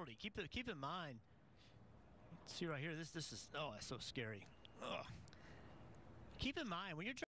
penalty. Keep in mind. See right here. This is, oh, that's so scary. Ugh. Keep in mind when you're